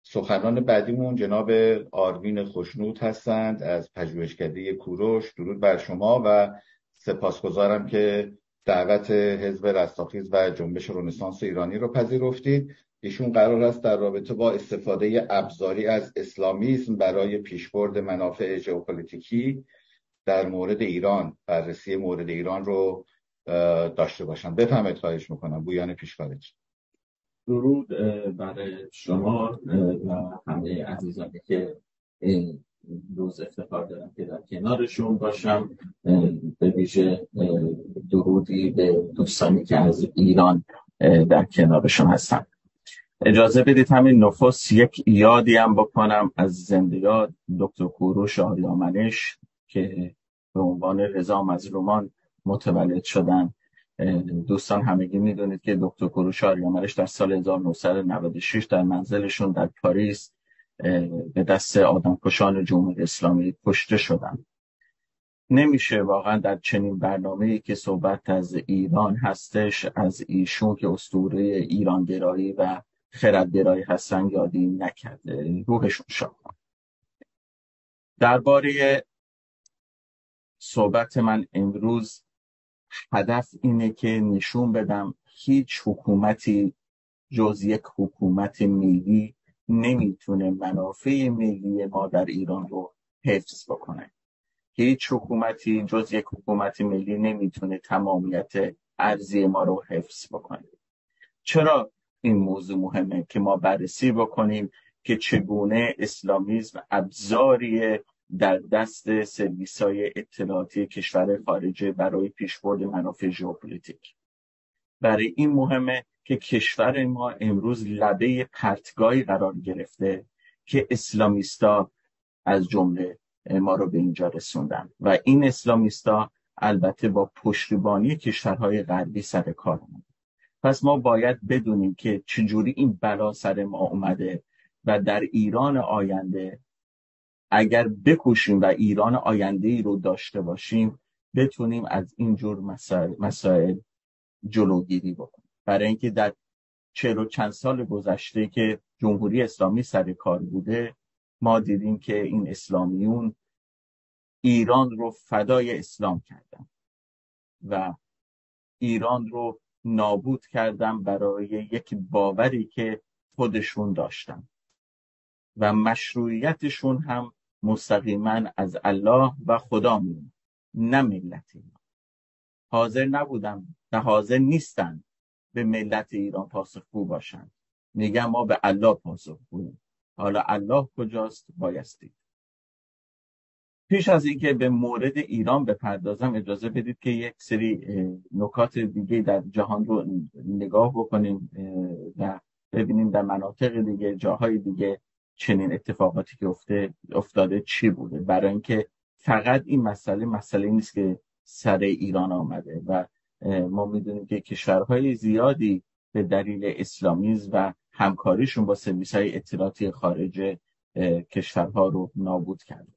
سخنران بعدیمون جناب آروین خوشنود هستند از پژوهشکده کوروش. درود بر شما و سپاسگزارم که دعوت حزب رستاخیز و جنبش رنسانس ایرانی رو پذیرفتید. ایشون قرار است در رابطه با استفاده ابزاری از اسلامیسم برای پیشبرد منافع ژئوپلیتیکی در مورد ایران، بررسی مورد ایران رو داشته باشم. بفرمایید، خواهش میکنم. بویان پیشکارج. درود برای شما و همه عزیزانی که این روز افتخار دارم که در کنارشون باشم. به ویژه درودی به دوستانی که از ایران در کنارشون هستم. اجازه بدید همین نخست یک یادی هم بکنم از زنده یاد دکتر کوروش آریامنش که به عنوان رضا مظلومان متولد شدن. دوستان همگی میدونید که دکتر کوروش آریامنش در سال 1996 در منزلشون در پاریس به دست آدمکشان جمهوری اسلامی کشته شدن. نمیشه واقعا در چنین برنامه‌ای که صحبت از ایران هستش از ایشون که اسطوره ایرانگرایی و خردگرایی هستن یادی نکرده. روحشون شاد. درباره صحبت من امروز هدف اینه که نشون بدم هیچ حکومتی جز یک حکومت ملی نمیتونه منافع ملی ما در ایران رو حفظ بکنه. هیچ حکومتی جز یک حکومت ملی نمیتونه تمامیت ارضی ما رو حفظ بکنه. چرا این موضوع مهمه که ما بررسی بکنیم که چگونه اسلامیسم ابزاری در دست سرویس‌های اطلاعاتی کشور خارجی برای پیشبرد منافع ژئوپلیتیک. برای این مهمه که کشور ما امروز لبه پرتگاهی قرار گرفته که اسلامیستا از جمله ما رو به اینجا رسوندن و این اسلامیستا البته با پشتیبانی کشورهای غربی سر کار اومدن. پس ما باید بدونیم که چجوری این بلا سر ما اومده و در ایران آینده اگر بکوشیم و ایران آینده‌ای رو داشته باشیم بتونیم از اینجور مسائل جلوگیری بکنیم. برای اینکه در 40 و چند سال گذشته که جمهوری اسلامی سر کار بوده ما دیدیم که این اسلامیون ایران رو فدای اسلام کردن و ایران رو نابود کردن برای یک باوری که خودشون داشتن و مشروعیتشون هم مستقیما از الله و خدا میاد، نه ملت. حاضر نبودن و حاضر نیستن به ملت ایران پاسخگو باشن. میگن ما به الله پاسخگویم. حالا الله کجاست بایستی. پیش از اینکه به مورد ایران بپردازم اجازه بدید که یک سری نکات دیگه در جهان رو نگاه بکنیم و ببینیم در مناطق دیگه، جاهای دیگه چنین اتفاقاتی که افتاده چی بوده. برای اینکه فقط این مسئله نیست که سر ایران آمده و ما میدونیم که کشورهای زیادی به دلیل اسلامیسم و همکاریشون با سرویس‌های اطلاعاتی خارجه کشورها رو نابود کرده.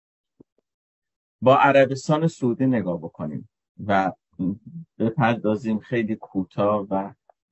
با عربستان سعودی نگاه بکنیم و بپردازیم خیلی کوتاه و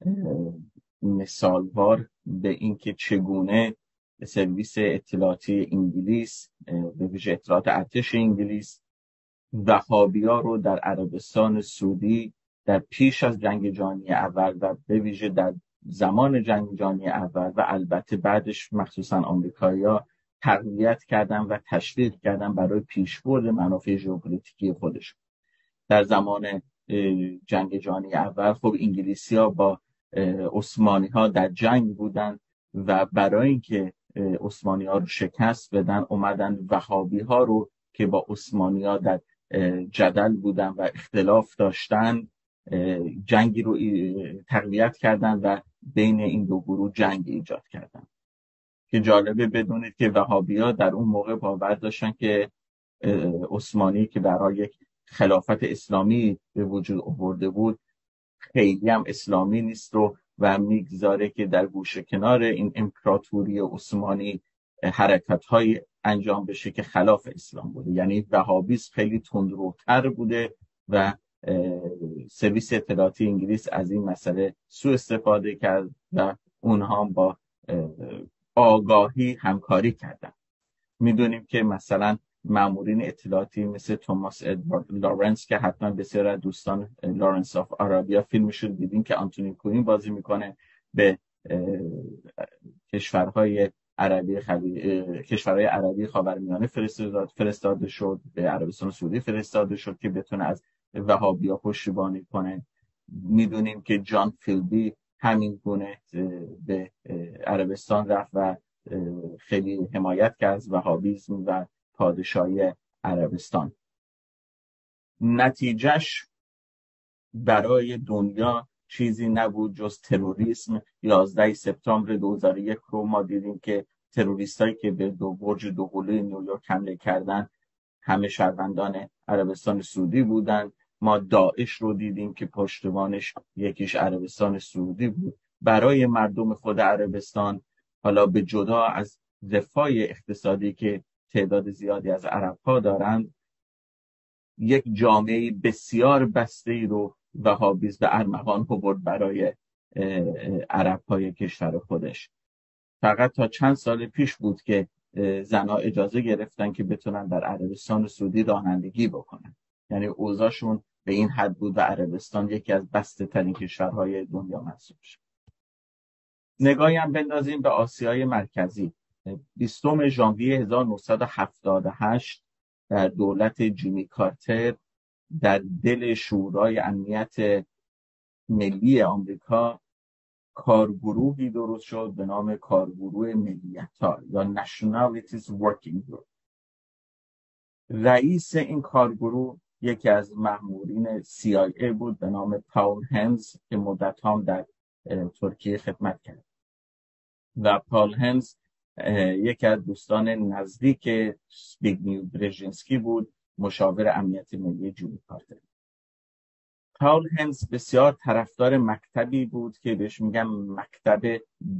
مثالوار به اینکه چگونه سرویس اطلاعاتی انگلیس، به ویژه اطلاعات ارتش انگلیس، وهابی‌ها رو در عربستان سعودی در پیش از جنگ جهانی اول و به ویژه در زمان جنگ جهانی اول و البته بعدش مخصوصا آمریکایی‌ها تقویت کردن و تشویق کردن برای پیشبرد منافع ژئوپلیتیکی خودشون. در زمان جنگ جهانی اول خب انگلیسی‌ها با عثمانی‌ها در جنگ بودن و برای اینکه عثمانی‌ها رو شکست بدن اومدن وهابی‌ها رو که با عثمانی‌ها در جدل بودن و اختلاف داشتن جنگی رو تقویت کردن و بین این دو گروه جنگ ایجاد کردن. که جالبه بدونید که وهابی‌ها در اون موقع باور داشتن که عثمانی که برای یک خلافت اسلامی به وجود آورده بود خیلی هم اسلامی نیست و میگذاره که در گوشه کنار این امپراتوری عثمانی حرکت‌های انجام بشه که خلاف اسلام بوده. یعنی وهابیسم خیلی تندروتر بوده و سرویس اطلاعاتی انگلیس از این مسئله سوء استفاده کرد و اونها با آگاهی همکاری کردن. میدونیم که مثلا مامورین اطلاعاتی مثل توماس ادوارد لارنس که حتما بسیار از دوستان لارنس آف آرابیا فیلمش رو دیدیم که آنتونی کوین بازی میکنه، به کشورهای عربی خاورمیانه فرستاده شد، به عربستان سعودی فرستاده شد که بتونه از وهابیا پشتیبانی کنه. میدونیم که جان فیلبی همین گونه به عربستان رفت و خیلی حمایت کرد از وهابیسم و پادشاهی عربستان. نتیجهش برای دنیا چیزی نبود جز تروریسم. 11 سپتامبر 2001 رو ما دیدیم که تروریستایی که به برج دوقلوی نیویورک حمله کردن همه شهروندان عربستان سعودی بودند. ما داعش رو دیدیم که پشتیبانش یکیش عربستان سعودی بود. برای مردم خود عربستان، حالا به جدا از دفاع اقتصادی که تعداد زیادی از عرب‌ها دارند، یک جامعه بسیار بسته‌ای رو وهابیسم به ارمغان برد برای عرب‌های کشور خودش. فقط تا چند سال پیش بود که زنها اجازه گرفتن که بتونن در عربستان سعودی رانندگی بکنن. یعنی اوضاعشون به این حد بود و عربستان یکی از بسته ترین کشورهای دنیا محسوب شد. نگاهی هم بندازیم به آسیای مرکزی. 20 ژانویه 1978 در دولت جیمی کارتر در دل شورای امنیت ملی آمریکا کارگروهی درست شد به نام کارگروه ملیت‌ها یا Nationalities Working Group. رئیس این کارگروه یکی از مأمورین CIA بود به نام پاول هنز که مدت هم در ترکیه خدمت کرد و پاول هنز یکی از دوستان نزدیک زبیگنیو برژینسکی بود، مشاور امنیت ملی جیمی کارتر. پاول هنز بسیار طرفدار مکتبی بود که بهش میگم مکتب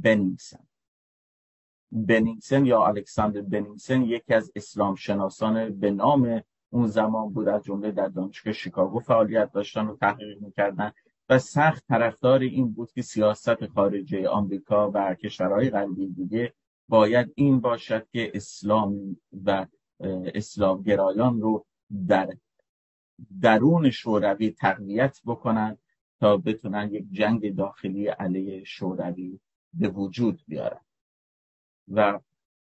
بنینگسن یا الکساندر بنینگسن، یکی از اسلام شناسان به نام اون زمان بود، از جمله در دانشگاه شیکاگو فعالیت داشتن و تحقیق میکردن و سخت طرفدار این بود که سیاست خارجه آمریکا و کشورهای غربی دیگه باید این باشد که اسلام و اسلامگرایان رو در درون شوروی تقویت بکنن تا بتونن یک جنگ داخلی علیه شوروی به وجود بیارن. و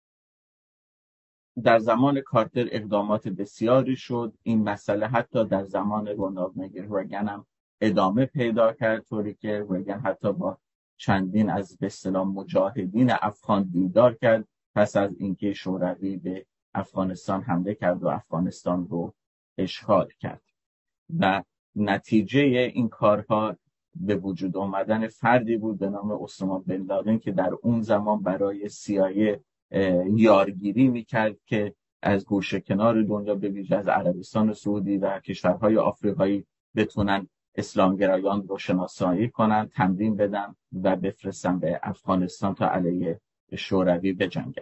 در زمان کارتر اقدامات بسیاری شد. این مسئله حتی در زمان رونالد ریگن هم ادامه پیدا کرد، طوری که ریگن حتی با چندین از به اصطلاح مجاهدین افغان دیدار کرد پس از اینکه شوروی به افغانستان حمله کرد و افغانستان رو اشغال کرد. و نتیجه این کارها به وجود آمدن فردی بود به نام اسامه بن لادن که در اون زمان برای CIA یارگیری میکرد که از گوشه کنار دنیا به ویژه از عربستان سعودی و کشورهای آفریقایی بتونن اسلامگرایان رو شناسایی کنن، تمرین بدن و بفرستن به افغانستان تا علیه شوروی بجنگن.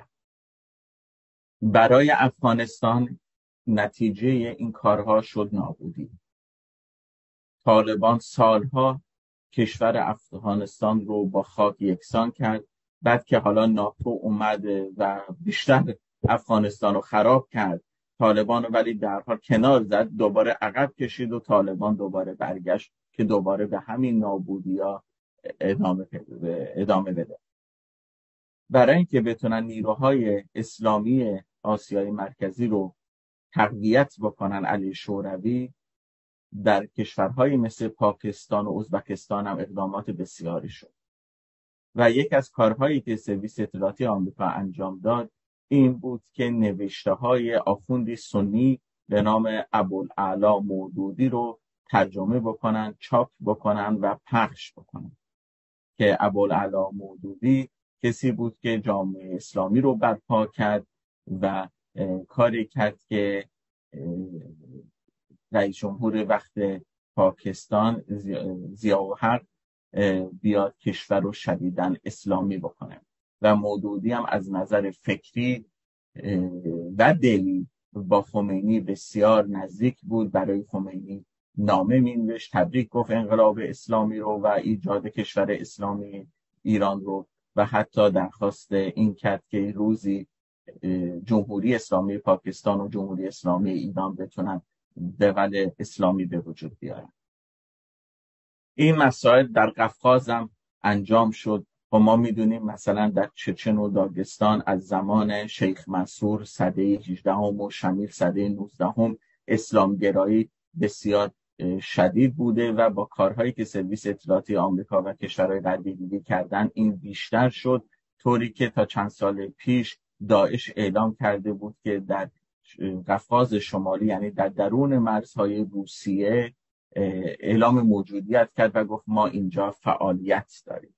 برای افغانستان نتیجه این کارها شد نابودی. طالبان سالها کشور افغانستان رو با خاک یکسان کرد. بعد که حالا ناتو اومد و بیشتر افغانستان رو خراب کرد، طالبان رو ولی در حال کنار زد، دوباره عقب کشید و طالبان دوباره برگشت که دوباره به همین نابودی‌ها ادامه بده. برای اینکه بتونن نیروهای اسلامی آسیای مرکزی رو تقویت بکنن علیه شوروی، در کشورهای مثل پاکستان و ازبکستان هم اقدامات بسیاری شد. و یک از کارهایی که سرویس اطلاعاتی آمریکا انجام داد این بود که نوشته‌های آخوندی سنی به نام ابوالعلا مودودی رو ترجمه بکنن، چاپ بکنن و پخش بکنن. که ابوالعلا مودودی کسی بود که جامعه اسلامی رو برپا کرد و کاری کرد که رئیس جمهور وقت پاکستان ضیاءالحق بیاد کشور رو شدیداً اسلامی بکنه و مودودی هم از نظر فکری و دلی با خمینی بسیار نزدیک بود. برای خمینی نامه می‌نوشت، تبریک گفت انقلاب اسلامی رو و ایجاد کشور اسلامی ایران رو و حتی درخواست این کرد که روزی جمهوری اسلامی پاکستان و جمهوری اسلامی ایران بتونن دول اسلامی به وجود بیارن. این مسائل در قفقاز هم انجام شد و ما میدونیم مثلا در چچن و داگستان از زمان شیخ منصور سده 18 و شمیر سده 19 اسلامگرایی بسیار شدید بوده و با کارهایی که سرویس اطلاعاتی آمریکا و کشورهای غربی دیگه کردن این بیشتر شد، طوری که تا چند سال پیش داعش اعلام کرده بود که در قفقاز شمالی یعنی در درون مرزهای روسیه اعلام موجودیت کرد و گفت ما اینجا فعالیت داریم.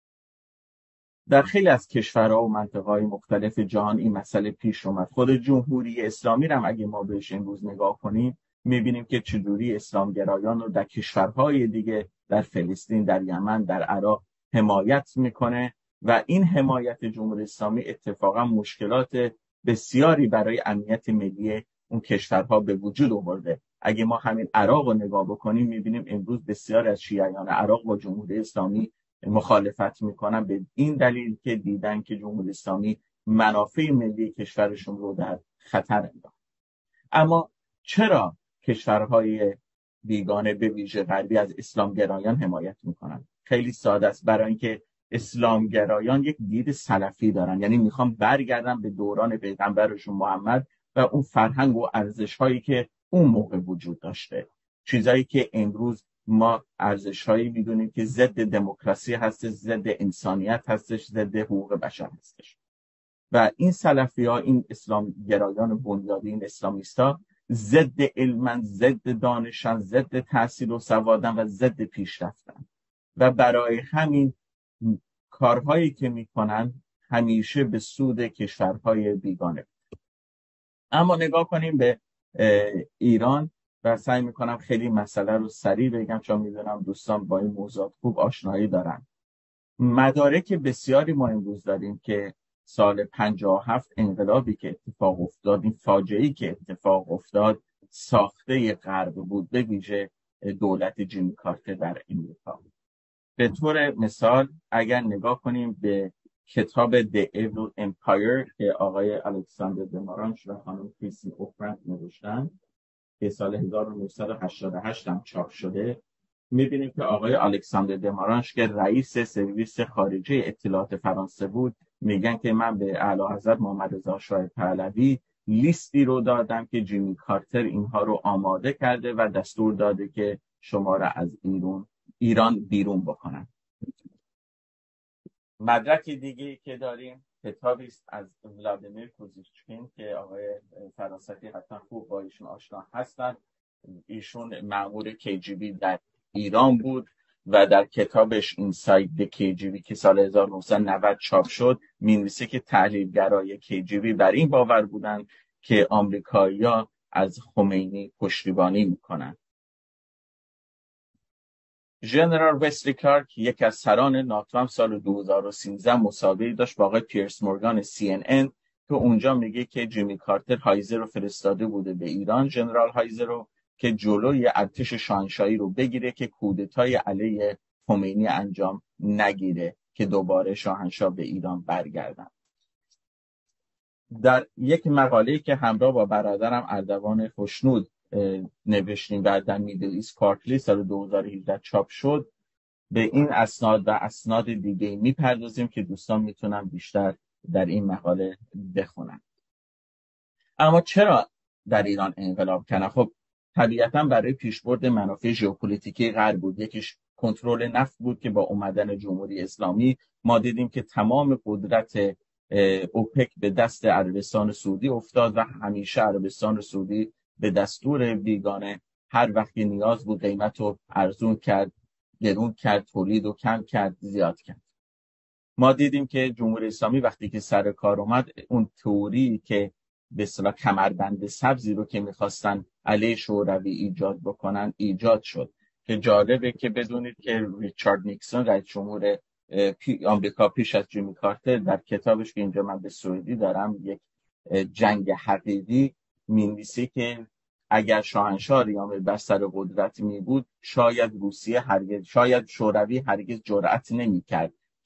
در خیلی از کشورها و منطقه‌های مختلف جهان این مسئله پیش اومد. خود جمهوری اسلامی هم اگه ما بهش امروز نگاه کنیم میبینیم که چجوری اسلامگرایان رو در کشورهای دیگه، در فلسطین، در یمن، در عراق حمایت میکنه و این حمایت جمهوری اسلامی اتفاقا مشکلات بسیاری برای امنیت ملی اون کشورها به وجود آورده. اگه ما همین عراق رو نگاه بکنیم میبینیم امروز بسیار از شیعیان عراق با جمهوری اسلامی مخالفت میکنن به این دلیل که دیدن که جمهوری اسلامی منافع ملی کشورشون رو در خطر انداخت. اما چرا کشورهای بیگانه به ویژه غربی از اسلامگرایان حمایت میکنن؟ خیلی ساده است. برای اینکه اسلامگرایان یک دید سلفی دارن، یعنی میخوان برگردن به دوران پیغمبرشون محمد و اون فرهنگ و ارزش‌هایی که اون موقع وجود داشته، چیزایی که امروز ما ارزش‌هایی میدونیم که ضد دموکراسی هستش، ضد انسانیت هستش، ضد حقوق بشر هستش. و این سلفی‌ها، این اسلامگرایان بنیادین اسلامیستا ضد علمن، ضد دانشن، ضد تحصیل و سوادن و ضد پیشرفتن و برای همین کارهایی که میکنن همیشه به سود کشورهای بیگانه. اما نگاه کنیم به ایران و سعی میکنم خیلی مسئله رو سریع بگم چون میدونم دوستان با این موضوعات خوب آشنایی دارن. مدارک بسیاری ما امروز داریم که سال 57 انقلابی که اتفاق افتاد، این فاجعه‌ای که اتفاق افتاد ساخته غرب بود، به ویژه دولت جیمی کارتر در امریکا. به طور مثال اگر نگاه کنیم به کتاب The Evil Empire که آقای الکساندر دمارانش و خانم کریستین اوفرند نوشتن که سال 1988 هم چاپ شده، میبینیم که آقای الکساندر دمارانش که رئیس سرویس خارجه اطلاعات فرانسه بود میگن که من به اعلیحضرت محمد رضا شاه پهلوی لیستی رو دادم که جیمی کارتر اینها رو آماده کرده و دستور داده که شما را از ایران بیرون بکنن. مدرک دیگه که داریم کتابی است از ولادیمیر کوزیچکین که آقای فرانسوی حتما خوب با ایشون آشنا هستن. ایشون مأمور KGB در ایران بود و در کتابش اینساید د KGB که سال 1990 چاپ شد می‌نویسه که تحلیلگرای KGB بر این باور بودن که آمریکایی‌ها از خمینی پشتیبانی میکنن. ژنرال وسلی کلارک یک از سران ناتو هم سال 2013 مسابقه داشت با آقای پیرس مورگان CNN که اونجا میگه که جیمی کارتر هایزر رو فرستاده بوده به ایران، ژنرال هایزر رو، که جلوی ارتش شاهنشاهی رو بگیره که کودتای علیه خمینی انجام نگیره که دوباره شاهنشاه به ایران برگردن. در یک مقاله‌ای که همراه با برادرم اردوان خوشنود نوشتیم و در میدل ایست کوارترلی سال 2018 چاپ شد، به این اسناد و اسناد دیگه میپردازیم که دوستان میتونن بیشتر در این مقاله بخونن. اما چرا در ایران انقلاب کردن؟ خب طبیعتا برای پیشبرد منافع ژئوپلیتیکی غرب بود. یکیش کنترل نفت بود که با اومدن جمهوری اسلامی ما دیدیم که تمام قدرت اوپک به دست عربستان سعودی افتاد و همیشه عربستان سعودی به دستور بیگانه هر وقتی نیاز بود قیمت رو ارزون کرد، گرون کرد، تولید رو کم کرد، زیاد کرد. ما دیدیم که جمهوری اسلامی وقتی که سر کار اومد اون تئوری که به اصطلاح کمربند سبزی رو که میخواستن علیه شوروی ایجاد بکنن ایجاد شد که جالبه که بدونید که ریچارد نیکسون رئیس جمهور آمریکا پیش از جیمی کارتر در کتابش که اینجا من به سعودی دارم یک جنگ حقیقی می‌نویسه که اگر شاهنشاه ریام بر سر قدرت می بود شاید شوروی هرگز جرأت نمی‌کرد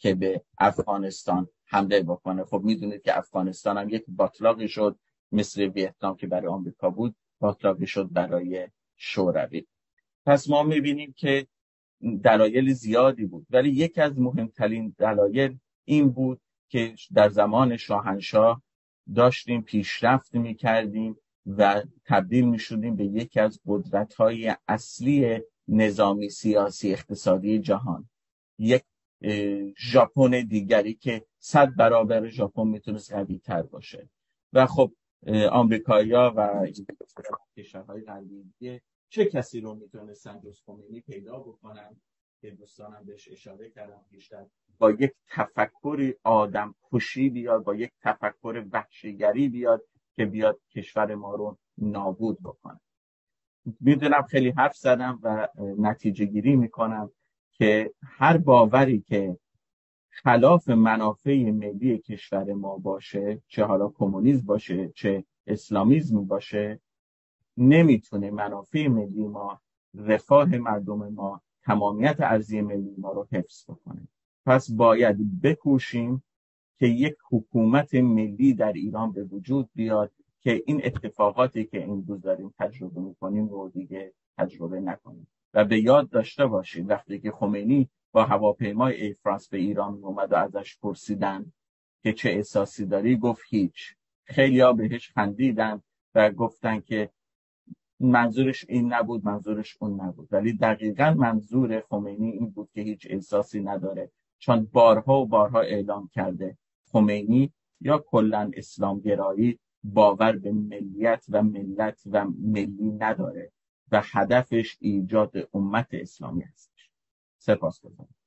که به افغانستان حمله بکنه. خب میدونید که افغانستان هم یک باتلاقی شد، مثل ویتنام که برای آمریکا بود باتلاقی شد برای شوروی. پس ما میبینیم که دلایل زیادی بود، ولی یکی از مهمترین دلایل این بود که در زمان شاهنشاه داشتیم پیشرفت میکردیم و تبدیل میشدیم به یکی از قدرت‌های اصلی نظامی سیاسی اقتصادی جهان. یک ژاپن دیگری که 100 برابر ژاپن میتونست قوی‌تر باشه. و خب آمریکایی‌ها و کشورهای غربی چه کسی رو میتونستن جز خمینی پیدا بکنن که دوستانم بهش اشاره کردم بیشتر با یک تفکر آدم کشی بیاد، با یک تفکر وحشیگری بیاد که بیاد کشور ما رو نابود بکنه. میدونم خیلی حرف زدم و نتیجه گیری میکنم که هر باوری که خلاف منافع ملی کشور ما باشه، چه حالا کمونیسم باشه چه اسلامیسم باشه، نمیتونه منافع ملی ما، رفاه مردم ما، تمامیت ارضی ملی ما رو حفظ بکنه. پس باید بکوشیم که یک حکومت ملی در ایران به وجود بیاد که این اتفاقاتی که امروز داریم تجربه میکنیم رو دیگه تجربه نکنیم. و به یاد داشته باشید وقتی که خمینی با هواپیمای ایر فرانس به ایران اومد و ازش پرسیدن که چه احساسی داری، گفت هیچ. خیلی‌ها بهش خندیدن و گفتن که منظورش این نبود، منظورش اون نبود. ولی دقیقاً منظور خمینی این بود که هیچ احساسی نداره، چون بارها و بارها اعلام کرده خمینی یا کلاً اسلامگرایی باور به ملیت و ملت و ملی نداره و هدفش ایجاد امت اسلامی هستش. سپاسگزارم.